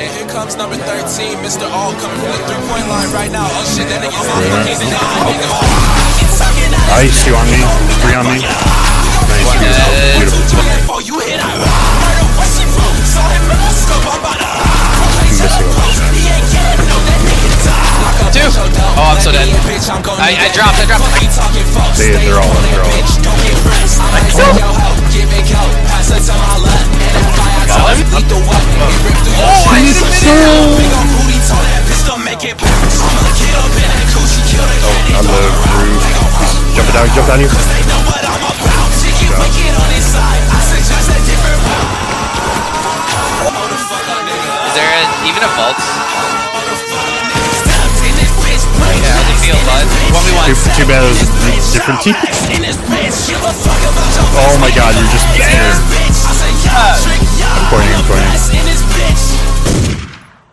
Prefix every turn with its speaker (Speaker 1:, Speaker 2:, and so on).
Speaker 1: And here comes number 13, Mr. All coming from the 3-point line right now. Oh shit, that nigga's
Speaker 2: Nice, 2 on me, 3 on me. Nice, beautiful.
Speaker 3: Two. Oh, I'm so dead. I dropped.
Speaker 2: They're all in.
Speaker 3: Oh, I hit him in here!
Speaker 2: Oh, on the roof. Jump down you.
Speaker 3: Is there even a vault? Yeah, I think field, bud. 1v1.
Speaker 2: Too bad it was a different team. Oh my god, you're just there. I'm pointing.